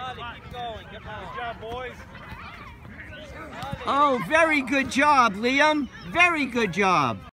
Keep going. Good job, boys. Oh, very good job, Liam. Very good job.